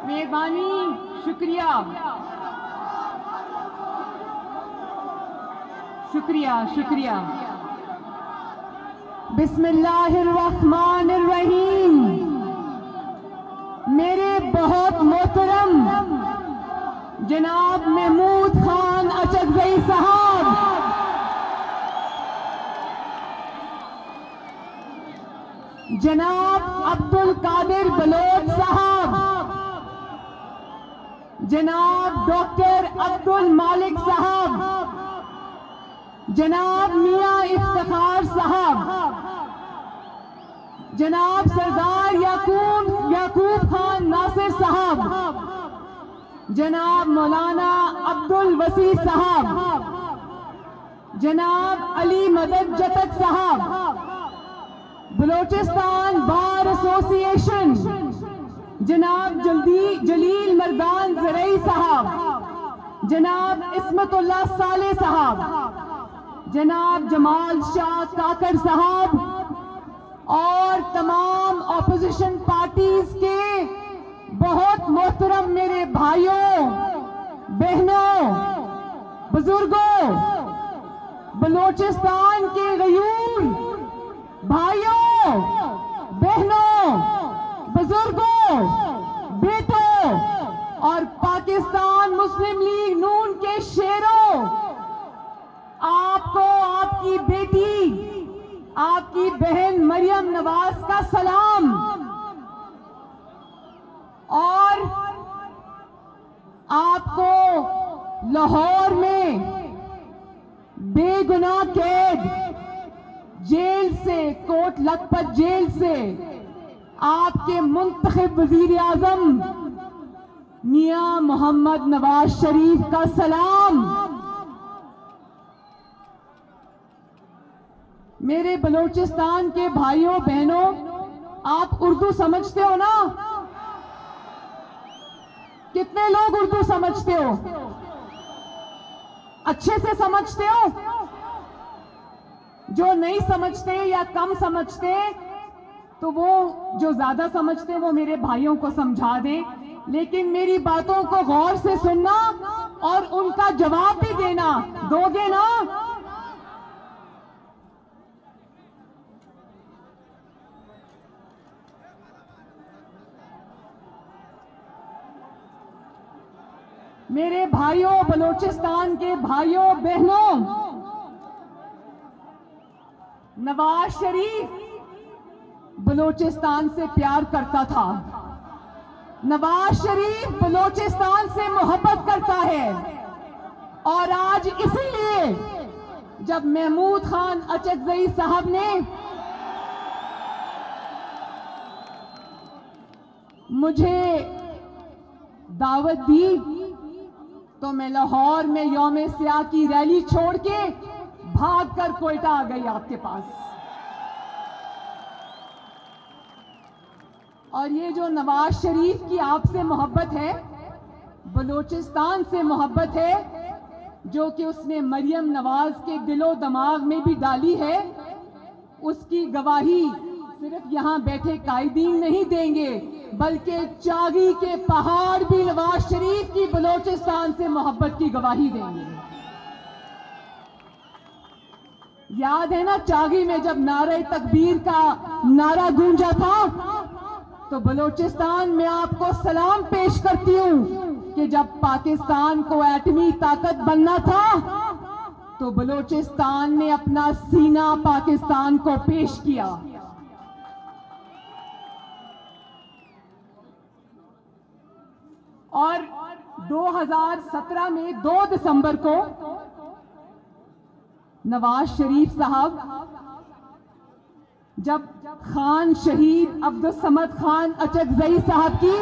مہربانی، شکریہ شکریہ شکریہ. بسم اللہ الرحمن الرحیم. میرے بہت محترم جناب محمود خان اچکزئی صاحب، جناب عبد القادر بلوچ صاحب، جناب ڈاکٹر عبد المالک صاحب، جناب میاں افتخار صاحب، جناب سردار یعقوب خان ناصر صاحب، جناب مولانا عبد الوسیع صاحب، جناب علی مدد جتک صاحب، بلوچستان بار ایسوسی ایشن، جناب جلیل مردان زرعی صاحب، جناب عصمت اللہ صالح صاحب، جناب جمال شاہ کاکڑ صاحب، اور تمام اپوزیشن پارٹیز کے بہت محترم میرے بھائیوں، بہنوں، بزرگوں، بلوچستان کے غیور بھائیوں، بہنوں، بزرگوں، بیٹوں اور پاکستان مسلم لیگ نون کے شیروں، آپ کو آپ کی بیٹی، آپ کی بہن مریم نواز کا سلام. اور آپ کو لاہور میں بے گناہ قید جیل سے، کوٹ لکھپت جیل سے آپ کے منتخب وزیر اعظم میاں محمد نواز شریف کا سلام. میرے بلوچستان کے بھائیوں بہنوں، آپ اردو سمجھتے ہو نا؟ کتنے لوگ اردو سمجھتے ہو؟ اچھے سے سمجھتے ہو؟ جو نہیں سمجھتے یا کم سمجھتے تو وہ جو زیادہ سمجھتے وہ میرے بھائیوں کو سمجھا دیں، لیکن میری باتوں کو غور سے سننا اور ان کا جواب بھی دینا. دو گے نا؟ میرے بھائیوں، بلوچستان کے بھائیوں بہنوں، نواز شریف بلوچستان سے پیار کرتا تھا. نواز شریف بلوچستان سے محبت کرتا ہے، اور آج اسی لیے جب محمود خان اچکزئی صاحب نے مجھے دعوت دی تو میں لاہور میں یوم سیاہ کی ریلی چھوڑ کے بھاگ کر کوئٹہ آ گئی آپ کے پاس. اور یہ جو نواز شریف کی آپ سے محبت ہے، بلوچستان سے محبت ہے، جو کہ اس نے مریم نواز کے دل و دماغ میں بھی ڈالی ہے، اس کی گواہی صرف یہاں بیٹھے قائدین نہیں دیں گے، بلکہ چاگی کے پہاڑ بھی نواز شریف کی بلوچستان سے محبت کی گواہی دیں گے. یاد ہے نا چاگی میں جب نعرہ تکبیر کا نعرہ گونجا تھا، تو بلوچستان میں آپ کو سلام پیش کرتی ہوں کہ جب پاکستان کو ایٹمی طاقت بننا تھا تو بلوچستان نے اپنا سینہ پاکستان کو پیش کیا. اور 2017 میں 2 دسمبر کو نواز شریف صاحب جب خان شہید عبدالصمد خان اچکزئی صاحب کی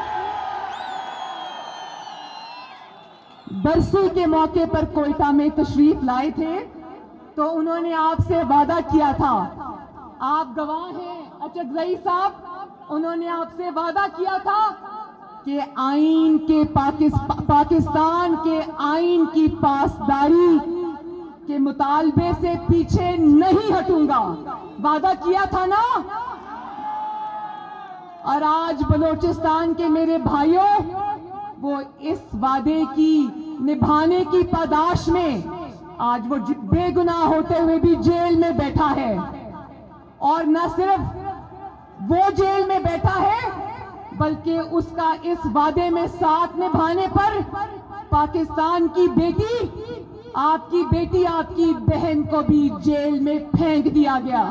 برسی کے موقع پر کوئٹہ میں تشریف لائے تھے، تو انہوں نے آپ سے وعدہ کیا تھا، آپ گواہ ہیں اچکزئی صاحب، انہوں نے آپ سے وعدہ کیا تھا کہ آئین کے پاکستان کے آئین کی پاسداری کے مطالبے سے پیچھے نہیں ہٹوں گا. وعدہ کیا تھا نا؟ اور آج بلوچستان کے میرے بھائیوں وہ اس وعدے کی نبھانے کی پاداش میں آج وہ بے گناہ ہوتے ہوئے بھی جیل میں بیٹھا ہے. اور نہ صرف وہ جیل میں بیٹھا ہے بلکہ اس کا اس وعدے میں ساتھ نبھانے پر پاکستان کی بیٹی، آپ کی بیٹی، آپ کی بہن کو بھی جیل میں پھینک دیا گیا.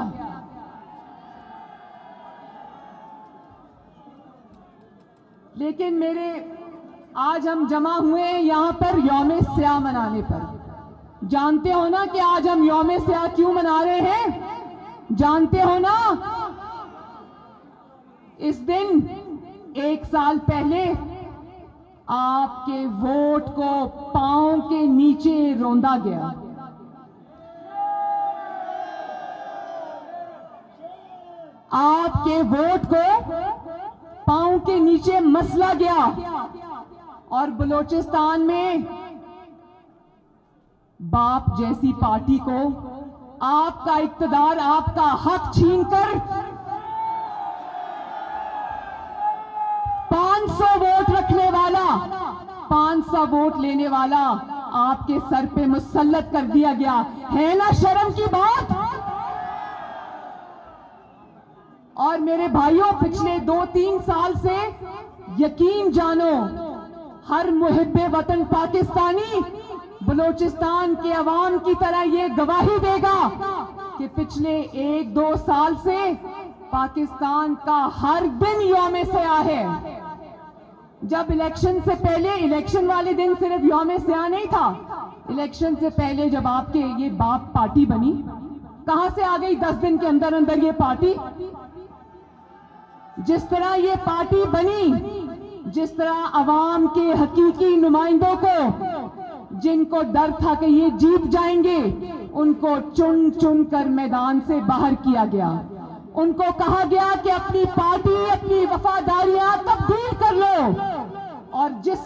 لیکن میرے آج ہم جمع ہوئے ہیں یہاں پر یوم سیاہ منانے پر. جانتے ہو نا کہ آج ہم یوم سیاہ کیوں منا رہے ہیں؟ جانتے ہو نا؟ اس دن 1 سال پہلے آپ کے ووٹ کو پاؤں کے نیچے روندا گیا. آپ کے ووٹ کو پاؤں کے نیچے مسلا گیا اور بلوچستان میں باپ جیسی پارٹی کو آپ کا اقتدار، آپ کا حق چھین کر 500 ووٹ رکھنے والا، 500 ووٹ لینے والا آپ کے سر پہ مسلط کر دیا گیا. ہے نا شرم کی بات؟ اور میرے بھائیوں، پچھلے 2-3 سال سے یقین جانو ہر محب وطن پاکستانی بلوچستان کے عوام کی طرح یہ گواہی دے گا کہ پچھلے 1-2 سال سے پاکستان کا ہر دن یوم سیاہ ہے. جب الیکشن سے پہلے، الیکشن والے دن صرف یوم سیاہ نہیں تھا، الیکشن سے پہلے جب آپ کے یہ باپ پارٹی بنی، کہاں سے آ گئی 10 دن کے اندر اندر یہ پارٹی؟ جس طرح یہ پارٹی بنی، جس طرح عوام کے حقیقی نمائندوں کو، جن کو ڈر تھا کہ یہ جیت جائیں گے، ان کو چن چن کر میدان سے باہر کیا گیا. ان کو کہا گیا کہ اپنی پارٹی، اپنی وفاداریاں تبدیل کر لو. اور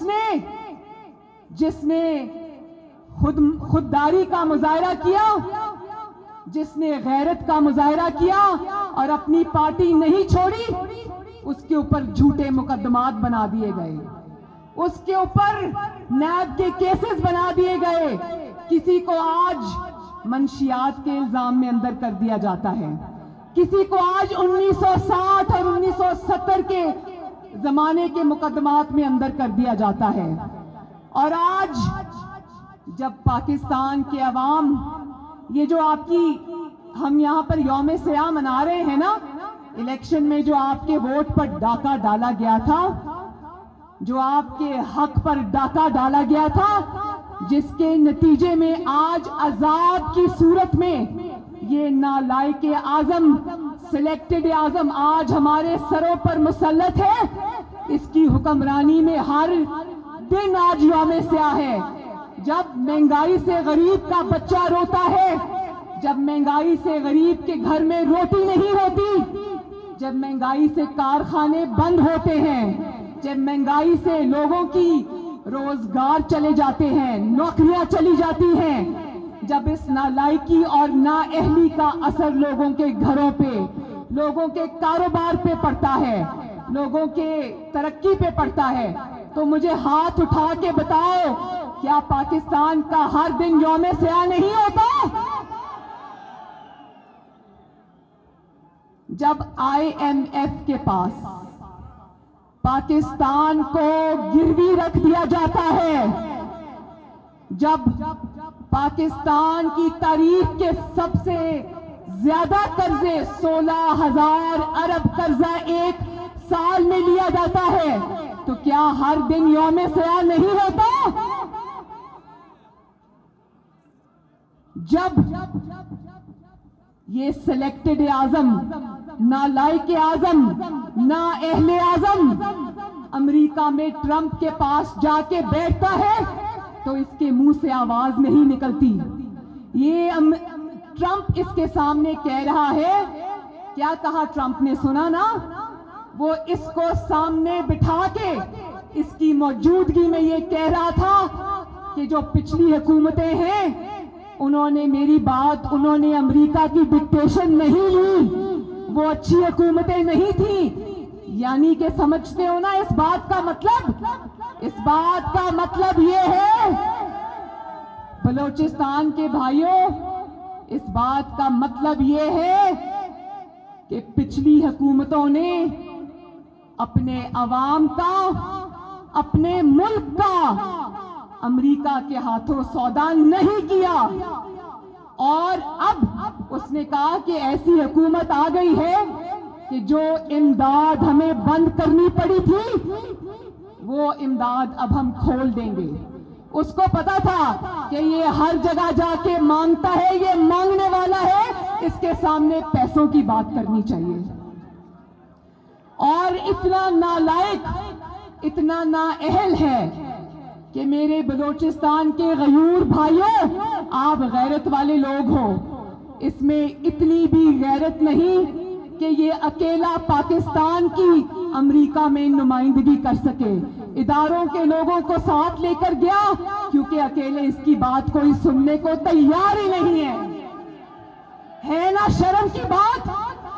جس نے خودداری کا مظاہرہ کیا، جس نے غیرت کا مظاہرہ کیا اور اپنی پارٹی نہیں چھوڑی، اس کے اوپر جھوٹے مقدمات بنا دیے گئے، اس کے اوپر نیب کے کیسز بنا دیے گئے. کسی کو آج منشیات کے الزام میں اندر کر دیا جاتا ہے، کسی کو آج 1960 اور 1970 کے زمانے کے مقدمات میں اندر کر دیا جاتا ہے. اور آج جب پاکستان کے عوام، یہ جو آپ کی ہم یہاں پر یوم سیاہ منا رہے ہیں نا، الیکشن میں جو آپ کے ووٹ پر ڈاکہ ڈالا گیا تھا، جو آپ کے حق پر ڈاکہ ڈالا گیا تھا، جس کے نتیجے میں آج عذاب کی صورت میں یہ نالائق اعظم، سلیکٹڈ اعظم آج ہمارے سروں پر مسلط ہے، اس کی حکمرانی میں ہر دن آج یوم سیاہ ہے. جب مہنگائی سے غریب کا بچہ روتا ہے، جب مہنگائی سے غریب کے گھر میں روٹی نہیں ہوتی، جب مہنگائی سے کارخانے بند ہوتے ہیں، جب مہنگائی سے لوگوں کی روزگار چلے جاتے ہیں، نوکریاں چلی جاتی ہیں، جب اس نالائکی اور نااہلی کا اثر لوگوں کے گھروں پہ، لوگوں کے کاروبار پہ پڑتا ہے، لوگوں کے ترقی پہ پڑتا ہے، تو مجھے ہاتھ اٹھا کے بتاؤ، کیا پاکستان کا ہر دن یوم سیاہ نہیں ہوتا؟ جب IMF کے پاس پاکستان کو گروی رکھ دیا جاتا ہے، جب پاکستان کی تاریخ کے سب سے زیادہ قرضے 16,000 ارب قرضہ 1 سال میں لیا جاتا ہے، تو کیا ہر دن یوم سیاہ نہیں ہوتا؟ جب یہ سلیکٹڈ اعظم، نالائق اعظم، نااہل اعظم امریکہ میں ٹرمپ کے پاس جا کے بیٹھتا ہے تو اس کے منہ سے آواز نہیں نکلتی. یہ ٹرمپ اس کے سامنے کہہ رہا ہے، کیا کہا ٹرمپ نے؟ سنا نا؟ وہ اس کو سامنے بٹھا کے اس کی موجودگی میں یہ کہہ رہا تھا کہ جو پچھلی حکومتیں ہیں انہوں نے میری بات، انہوں نے امریکہ کی ڈکٹیشن نہیں لی، وہ اچھی حکومتیں نہیں تھیں. یعنی کہ سمجھتے ہو نا اس بات کا مطلب یہ ہے بلوچستان کے بھائیوں، اس بات کا مطلب یہ ہے کہ پچھلی حکومتوں نے اپنے عوام کا، اپنے ملک کا امریکہ کے ہاتھوں سودا نہیں کیا، اور اب اس نے کہا کہ ایسی حکومت آ گئی ہے کہ جو امداد ہمیں بند کرنی پڑی تھی وہ امداد اب ہم کھول دیں گے۔ اس کو پتا تھا کہ یہ ہر جگہ جا کے مانگتا ہے، یہ مانگنے والا ہے، اس کے سامنے پیسوں کی بات کرنی چاہیے۔ اور اتنا نالائق، اتنا نااہل ہے کہ میرے بلوچستان کے غیور بھائیوں، آپ غیرت والے لوگ ہو، اس میں اتنی بھی غیرت نہیں کہ یہ اکیلا پاکستان کی امریکہ میں نمائندگی کر سکے، اداروں کے لوگوں کو ساتھ لے کر گیا کیونکہ اکیلے اس کی بات کوئی سننے کو تیار ہی نہیں ہے نا شرم کی بات؟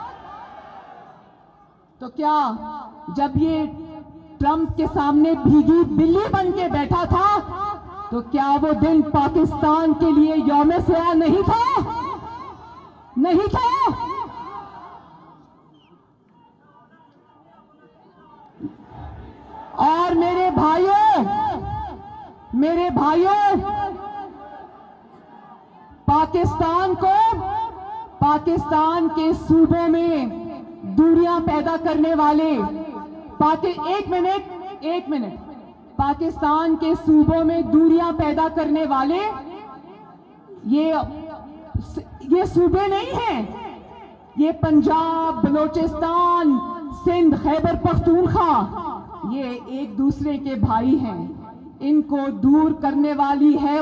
تو کیا جب یہ ٹرمپ کے سامنے بھیگی بلی بن کے بیٹھا تھا تو کیا وہ دن پاکستان کے لیے یوم سیاہ نہیں تھا؟ نہیں تھا؟ اور میرے بھائیوں، پاکستان کے صوبوں میں دوریاں پیدا کرنے والے، ایک منٹ، پاکستان کے صوبوں میں دوریاں پیدا کرنے والے یہ صوبے نہیں ہیں، یہ پنجاب، بلوچستان، سندھ، خیبر پختونخوا، یہ ایک دوسرے کے بھائی ہیں۔ ان کو دور کرنے والی ہے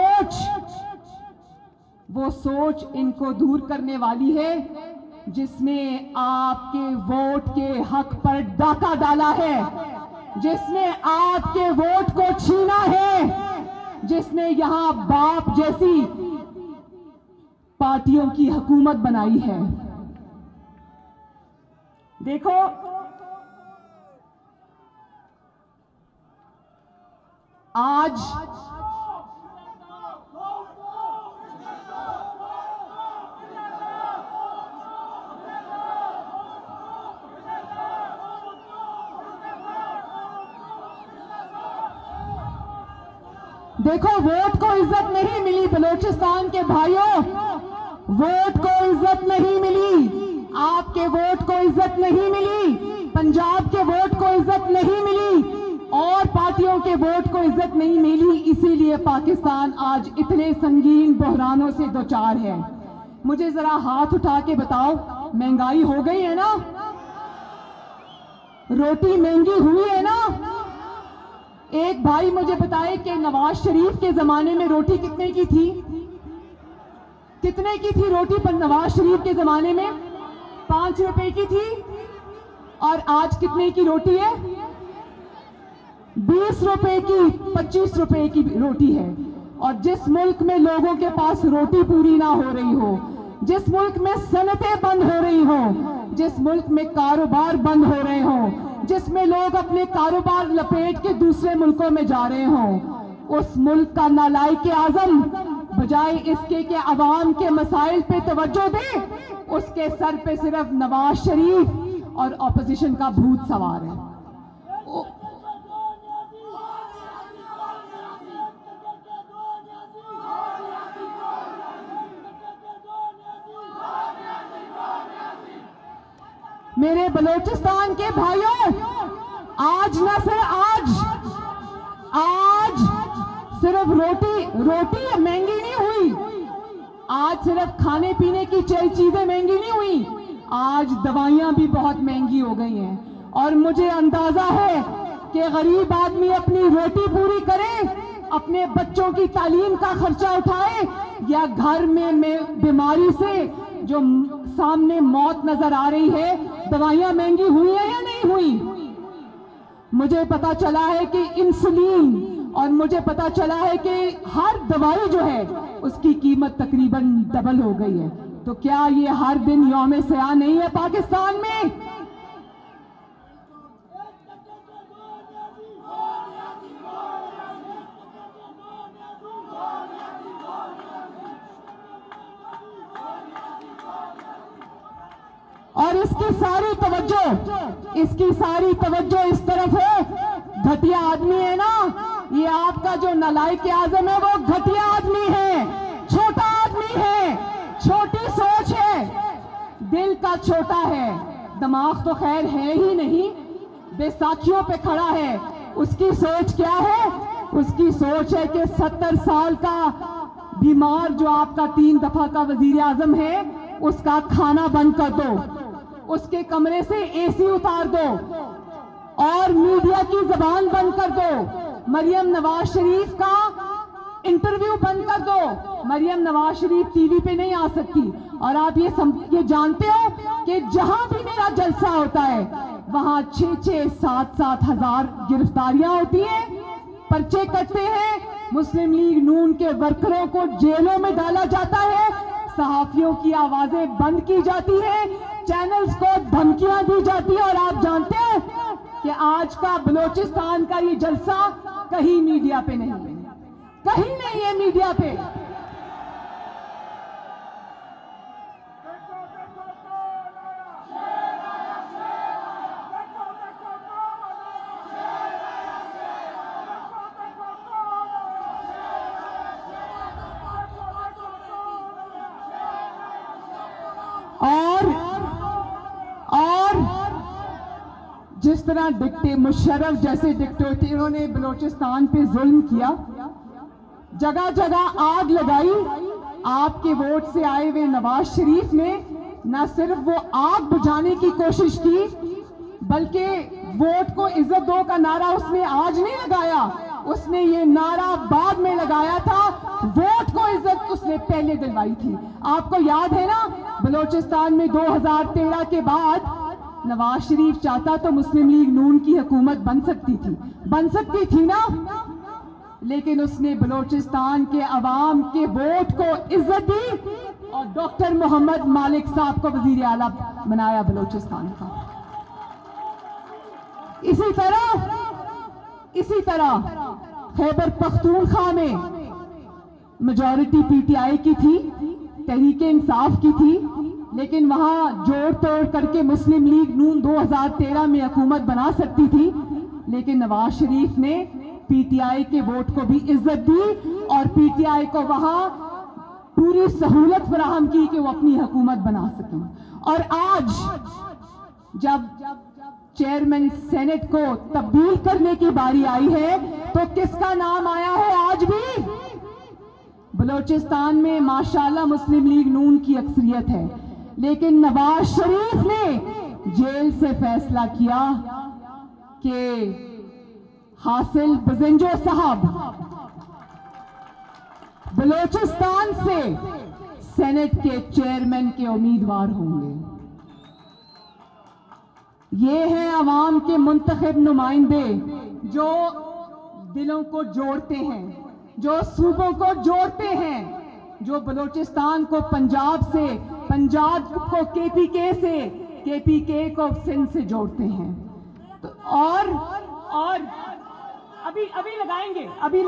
وہ سوچ ان کو دور کرنے والی ہے جس نے آپ کے ووٹ کے حق پر ڈاکہ ڈالا ہے، جس نے آپ کے ووٹ کو چھینا ہے، جس نے یہاں باپ جیسی پارٹیوں کی حکومت بنائی ہے۔ دیکھو، آج دیکھو، ووٹ کو عزت نہیں ملی بلوچستان کے بھائیوں، ووٹ کو عزت نہیں ملی، آپ کے ووٹ کو عزت نہیں ملی، پنجاب کے ووٹ کو عزت نہیں ملی، اور پارٹیوں کے ووٹ کو عزت نہیں ملی، اسی لیے پاکستان آج اتنے سنگین بحرانوں سے دوچار ہے۔ مجھے ذرا ہاتھ اٹھا کے بتاؤ، مہنگائی ہو گئی ہے نا؟ روٹی مہنگی ہوئی ہے نا؟ ایک بھائی مجھے بتائے کہ نواز شریف کے زمانے میں روٹی کتنے کی تھی؟ کتنے کی تھی روٹی پر نواز شریف کے زمانے میں؟ 5 روپے کی تھی، اور آج کتنے کی روٹی ہے؟ 20 روپے کی، 25 روپے کی روٹی ہے۔ اور جس ملک میں لوگوں کے پاس روٹی پوری نہ ہو رہی ہو، جس ملک میں صنعتیں بند ہو رہی ہوں، جس ملک میں کاروبار بند ہو رہے ہوں، جس میں لوگ اپنے کاروبار لپیٹ کے دوسرے ملکوں میں جا رہے ہوں، اس ملک کا نالائق اعظم بجائے اس کے کہ عوام کے مسائل پہ توجہ دے، اس کے سر پہ صرف نواز شریف اور اپوزیشن کا بھوت سوار ہے۔ میرے بلوچستان کے بھائیوں، آج نہ صرف روٹی مہنگی نہیں ہوئی، آج صرف کھانے پینے کی چیزیں مہنگی نہیں ہوئی، آج دوائیاں بھی بہت مہنگی ہو گئی ہیں۔ اور مجھے اندازہ ہے کہ غریب آدمی اپنی روٹی پوری کرے، اپنے بچوں کی تعلیم کا خرچہ اٹھائے، یا گھر میں بیماری سے جو سامنے موت نظر آ رہی ہے، دوائیاں مہنگی ہوئی ہیں یا نہیں ہوئی؟ مجھے پتا چلا ہے کہ انسولین، اور مجھے پتا چلا ہے کہ ہر دوائی جو ہے اس کی قیمت تقریباً ڈبل ہو گئی ہے۔ تو کیا یہ ہر دن یوم سیاہ نہیں ہے پاکستان میں؟ ساری توجہ اس طرف ہے. گھٹیا آدمی ہے نا, یہ آپ کا جو نالائق اعظم ہے وہ گھٹیا آدمی ہے, چھوٹا آدمی ہے, چھوٹی سوچ ہے, دل کا چھوٹا ہے, دماغ تو خیر ہے ہی نہیں, بے ساکھیوں پہ کھڑا ہے. اس کی سوچ کیا ہے؟ اس کی سوچ ہے کہ 70 سال کا بیمار جو آپ کا 3 دفعہ کا وزیر اعظم ہے, اس کا کھانا بند کر دو, اس کے کمرے سے اے سی اتار دو, اور میڈیا کی زبان بند کر دو. مریم نواز شریف کا انٹرویو بند کر دو. مریم نواز شریف ٹی وی پہ نہیں آ سکتی. اور آپ یہ جانتے ہو کہ جہاں بھی میرا جلسہ ہوتا ہے وہاں 7 ہزار گرفتاریاں ہوتی ہیں, پرچے کٹتے ہیں, مسلم لیگ نون کے ورکروں کو جیلوں میں ڈالا جاتا ہے, صحافیوں کی آوازیں بند کی جاتی ہیں, چینلز کو دھمکیاں دی جاتی ہیں. اور آپ جانتے ہیں کہ آج کا بلوچستان کا یہ جلسہ کہیں میڈیا پہ نہیں ہے, کہیں نہیں ہے میڈیا پہ. اور جس طرح مشرف جیسے ڈکٹیٹروں نے بلوچستان پہ ظلم کیا, جگہ جگہ آگ لگائی, آپ کے ووٹ سے آئے ہوئے نواز شریف نے نہ صرف وہ آگ بجھانے کی کوشش کی, بلکہ ووٹ کو عزت دو کا نعرہ اس نے آج نہیں لگایا, اس نے یہ نعرہ بعد میں لگایا تھا. ووٹ کو عزت اس نے پہلے دلوائی تھی. آپ کو یاد ہے نا, بلوچستان میں 2013 کے بعد نواز شریف چاہتا تو مسلم لیگ نون کی حکومت بن سکتی تھی نا, لیکن اس نے بلوچستان کے عوام کے ووٹ کو عزت دی اور ڈاکٹر محمد مالک صاحب کو وزیر اعلیٰ بنایا بلوچستان کا. اسی طرح خیبر پختونخوا میں میجورٹی پی ٹی آئی کی تھی, تحریک انصاف کی تھی, لیکن وہاں جوڑ توڑ کر کے مسلم لیگ نون 2013 میں حکومت بنا سکتی تھی, لیکن نواز شریف نے پی ٹی آئی کے ووٹ کو بھی عزت دی اور پی ٹی آئی کو وہاں پوری سہولت فراہم کی کہ وہ اپنی حکومت بنا سکیں. اور آج جب چیئرمین سینٹ کو تبدیل کرنے کی باری آئی ہے تو کس کا نام آیا ہے؟ آج بھی بلوچستان میں ماشاءاللہ مسلم لیگ نون کی اکثریت ہے, لیکن نواز شریف نے جیل سے فیصلہ کیا کہ حاصل بزنجو صاحب بلوچستان سے سینٹ کے چیئرمین کے امیدوار ہوں گے. یہ ہیں عوام کے منتخب نمائندے جو دلوں کو جوڑتے ہیں, جو صوبوں کو جوڑتے ہیں, جو بلوچستان کو پنجاب سے, پنجاب کو کے پی کے سے, کے پی کے کو سندھ سے جوڑتے ہیں. اور ابھی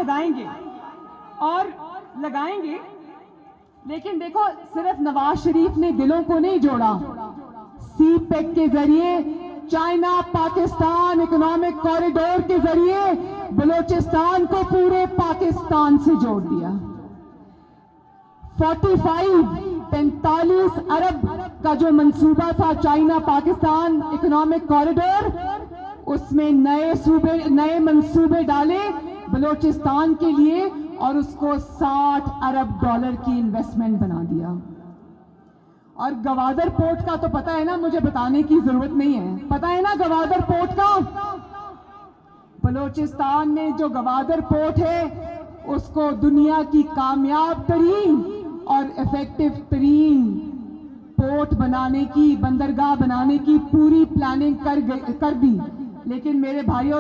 لگائیں گے, لیکن دیکھو صرف نواز شریف نے دلوں کو نہیں جوڑا, سی پیک کے ذریعے, چائنا پاکستان اکنامک کوریڈور کے ذریعے بلوچستان کو پورے پاکستان سے جوڑ دیا. 45 ارب کا جو منصوبہ تھا چائنا پاکستان اکنامک کوریڈور, اس میں نئے منصوبے ڈالے بلوچستان کے لیے اور اس کو $60 ارب کی انویسٹمنٹ بنا دیا. اور گوادر پورٹ کا تو پتہ ہے نا, مجھے بتانے کی ضرورت نہیں ہے, پتہ ہے نا گوادر پورٹ کا. بلوچستان میں جو گوادر پورٹ ہے اس کو دنیا کی کامیاب ترین اور ایفیکٹو ترین پورٹ بنانے کی, بندرگاہ بنانے کی پوری پلاننگ کر دی. لیکن میرے بھائیوں,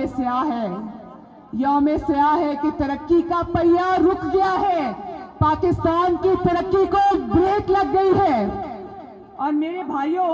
یوم سیاہ ہے کہ ترقی کا پہیہ رک گیا ہے, پاکستان کی ترقی کو بریک لگ گئی ہے. اور میرے بھائیوں,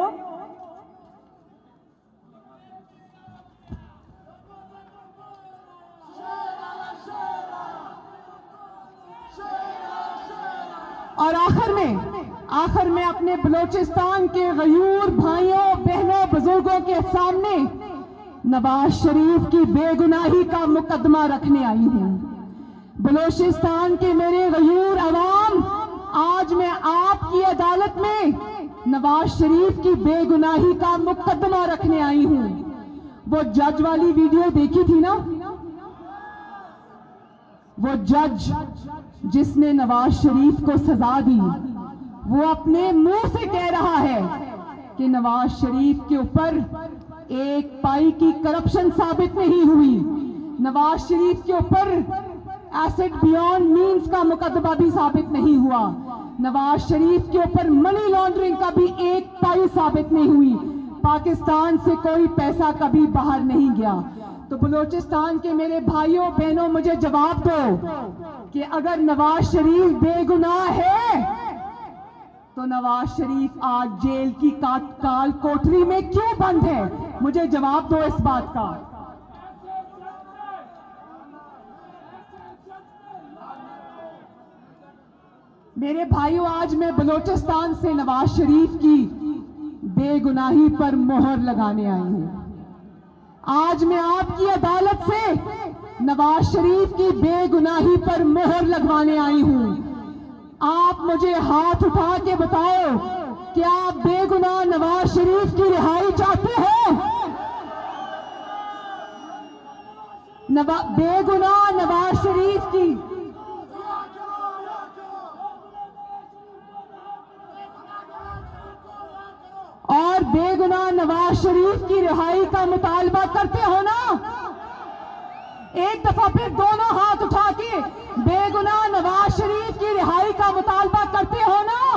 اور آخر میں اپنے بلوچستان کے غیور بھائیوں بہنوں بزرگوں کے سامنے نواز شریف کی بے گناہی کا مقدمہ رکھنے آئی ہوں۔ بلوچستان کے میرے غیور عوام، آج میں آپ کی عدالت میں نواز شریف کی بے گناہی کا مقدمہ رکھنے آئی ہوں۔ وہ جج والی ویڈیو دیکھی تھی نا؟ وہ جج جس نے نواز شریف کو سزا دی، وہ اپنے منہ سے کہہ رہا ہے کہ نواز شریف کے اوپر ایک پائی کی کرپشن ثابت نہیں ہوئی، نواز شریف کے اوپر ایسڈ بیونڈ مینز کا مقدمہ بھی ثابت نہیں ہوا، نواز شریف کے اوپر منی لانڈرنگ کا بھی ایک پائی ثابت نہیں ہوئی، پاکستان سے کوئی پیسہ کبھی باہر نہیں گیا۔ تو بلوچستان کے میرے بھائیوں بہنوں، مجھے جواب دو کہ اگر نواز شریف بے گناہ ہے تو نواز شریف آج جیل کی کال کوٹری میں کیوں بند ہے؟ مجھے جواب دو اس بات کا۔ میرے بھائیوں، آج میں بلوچستان سے نواز شریف کی بے گناہی پر مہر لگانے آئی ہوں۔ آج میں آپ کی عدالت سے نواز شریف کی بے گناہی پر مہر لگوانے آئی ہوں۔ آپ مجھے ہاتھ اٹھا کے بتاؤ، کیا آپ بے گناہ نواز شریف کی رہائی چاہتے ہیں؟ بے گناہ نواز شریف کی اور بے گناہ نواز شریف کی رہائی کا مطالبہ کرتے ہو نا؟ ایک دفعہ پھر دونوں ہاتھ اٹھا کے بے گناہ نواز شریف کی رہائی کا مطالبہ کرتے ہو نا؟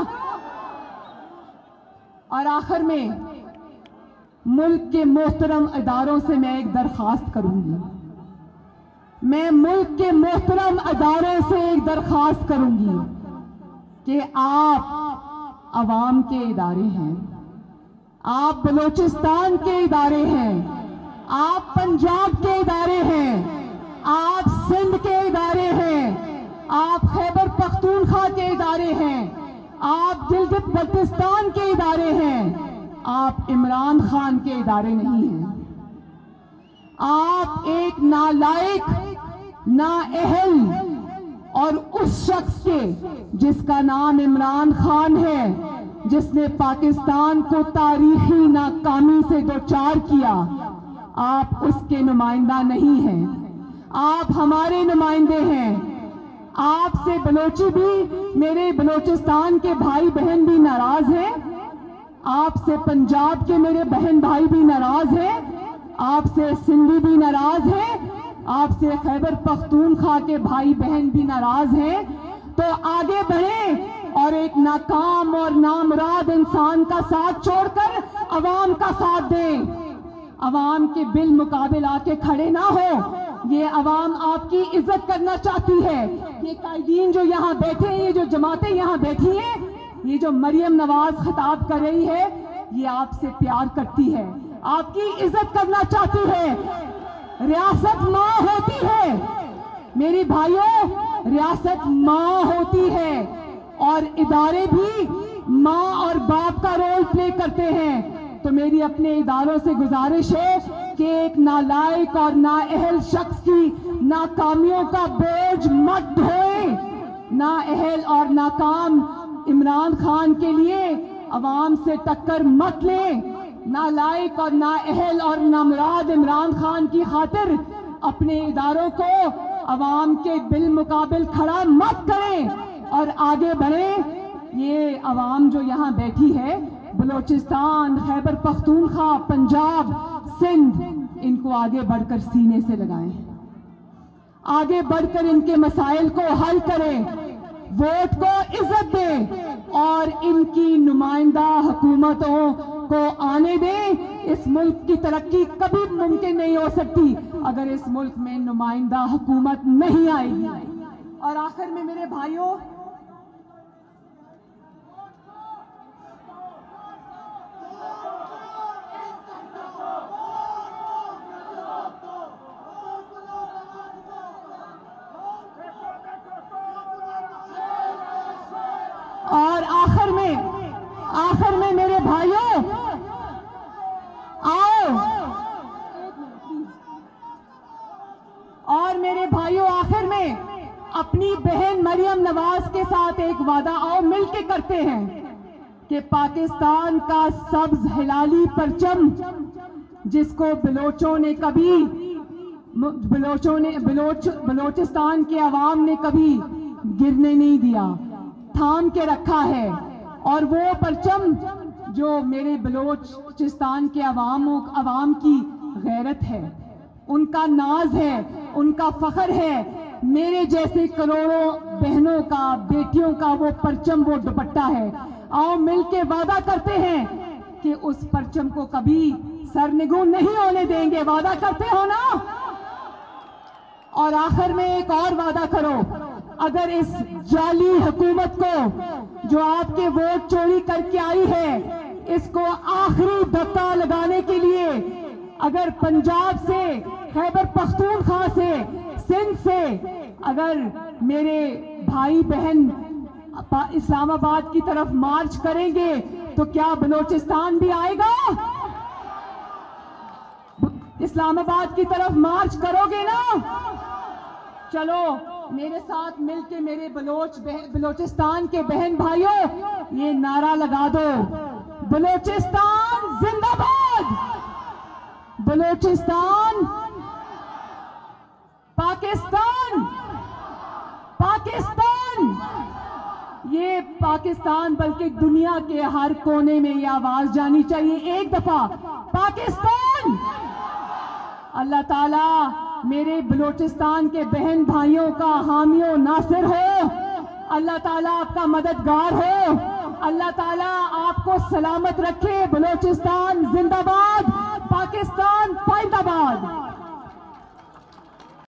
اور آخر میں ملک کے محترم اداروں سے میں ایک درخواست کروں گی، میں ملک کے محترم اداروں سے ایک درخواست کروں گی کہ آپ عوام کے ادارے ہیں، آپ بلوچستان کے ادارے ہیں، آپ پنجاب کے ادارے ہیں، آپ سندھ کے ادارے ہیں، آپ خیبر پختونخوا کے ادارے ہیں، آپ گلگت بلتستان کے ادارے ہیں، آپ عمران خان کے ادارے نہیں ہیں۔ آپ ایک نالائق، نااہل اور اس شخص کے جس کا نام عمران خان ہے، جس نے پاکستان کو تاریخی ناکامی سے دوچار کیا، آپ اس کے نمائندہ نہیں ہیں، آپ ہمارے نمائندے ہیں۔ آپ سے بلوچی بھی، میرے بلوچستان کے بھائی بہن بھی ناراض ہیں، آپ سے پنجاب کے میرے بہن بھائی بھی ناراض ہیں، آپ سے سندھی بھی ناراض ہیں، آپ سے خیبر پختونخوا کے بھائی بہن بھی ناراض ہیں۔ تو آگے بڑھیں اور ایک ناکام اور نامراد انسان کا ساتھ چھوڑ کر عوام کا ساتھ دیں، عوام کے بالمقابل آ کے کھڑے نہ ہو۔ یہ عوام آپ کی عزت کرنا چاہتی ہے۔ یہ قائدین جو یہاں بیٹھے ہیں، یہ جو جماعتیں یہاں بیٹھی ہیں، یہ جو مریم نواز خطاب کر رہی ہے، یہ آپ سے پیار کرتی ہے، آپ کی عزت کرنا چاہتی ہے۔ ریاست ماں ہوتی ہے میری بھائیوں، ریاست ماں ہوتی ہے، اور ادارے بھی ماں اور باپ کا رول پلے کرتے ہیں۔ تو میری اپنے اداروں سے گزارش ہے کہ ایک نالائق اور نااہل شخص کی ناکامیوں کا بوجھ مت ڈھوئیں۔ نااہل اور ناکام عمران خان کے لیے عوام سے ٹکر مت لیں، نالائق اور نااہل اور نامراد عمران خان کی خاطر اپنے اداروں کو عوام کے بالمقابل کھڑا مت کریں اور آگے بڑھیں۔ یہ عوام جو یہاں بیٹھی ہے، بلوچستان، خیبر پختونخوا، پنجاب، سندھ، ان کو آگے بڑھ کر سینے سے لگائیں، آگے بڑھ کر ان کے مسائل کو حل کریں، ووٹ کو عزت دیں اور ان کی نمائندہ حکومتوں کو آنے دیں۔ اس ملک کی ترقی کبھی ممکن نہیں ہو سکتی اگر اس ملک میں نمائندہ حکومت نہیں آئے گی۔ اور آخر میں میرے بھائیوں، اپنی بہن مریم نواز کے ساتھ ایک وعدہ آؤ مل کے کرتے ہیں کہ پاکستان کا سبز ہلالی پرچم جس کو بلوچوں نے کبھی بلوچستان کے عوام نے کبھی گرنے نہیں دیا، تھام کے رکھا ہے، اور وہ پرچم جو میرے بلوچستان کے عوام کی غیرت ہے، ان کا ناز ہے، ان کا فخر ہے، میرے جیسے کروڑوں بہنوں کا، بیٹیوں کا وہ پرچم، وہ دوپٹہ ہے۔ آؤ مل کے وعدہ کرتے ہیں کہ اس پرچم کو کبھی سرنگون نہیں ہونے دیں گے، وعدہ کرتے ہو نا؟ اور آخر میں ایک اور وعدہ کرو، اگر اس جعلی حکومت کو جو آپ کے ووٹ چوری کر کے آئی ہے، اس کو آخری دھکا لگانے کے لیے اگر پنجاب سے، خیبر پختونخوا سے، سندھ سے اگر میرے بھائی بہن اسلام آباد کی طرف مارچ کریں گے تو کیا بلوچستان بھی آئے گا؟ اسلام آباد کی طرف مارچ کرو گے نا؟ چلو میرے ساتھ مل کے میرے بلوچستان کے بہن بھائیوں یہ نعرہ لگا دو، بلوچستان زندہ باد، بلوچستان، پاکستان، پاکستان۔ یہ پاکستان بلکہ دنیا کے ہر کونے میں یہ آواز جانی چاہیے، ایک دفعہ پاکستان۔ اللہ تعالیٰ میرے بلوچستان کے بہن بھائیوں کا حامی و ناصر ہو، اللہ تعالیٰ آپ کا مددگار ہو، اللہ تعالیٰ آپ کو سلامت رکھے۔ بلوچستان زندہ